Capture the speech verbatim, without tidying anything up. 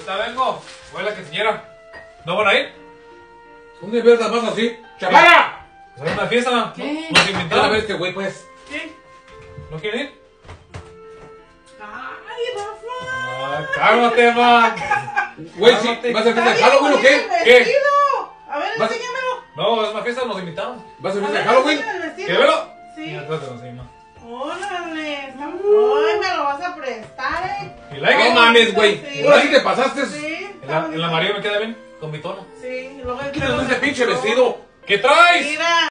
ahorita vengo. Voy a la quinceañera. ¿No van a ir? ¿Dónde ves la más así? ¡Chaparra! Pues hay una fiesta. ¿Qué? Nos ¿Cada invitaron. vez que güey, pues? ¿Qué? ¿No quieren ir? Ay, Rafa. Ah, cálmate, man. Güey, sí, Cálmate. ¿vas a hacer fiesta de Está bien Halloween o bonito qué? el ¿Qué? vestido. A ver, ¿Vas- enséñamelo. No, es una fiesta, nos invitaron. ¿Vas a hacer A fiesta ver, de Halloween? enséñame el vestido. ¿Quieres verlo? Sí. Mira, trátelo así, man. Órale, está... Ay, me lo vas a prestar, eh. ¿Y like No it? mames, güey. Sí. Ahora sí te pasaste. Sí. En está la, bonito. en la María me queda bien, con mi tono. Sí, luego el ¿Qué es pelo ese me pinche gustó. vestido? ¿Qué traes? Mira.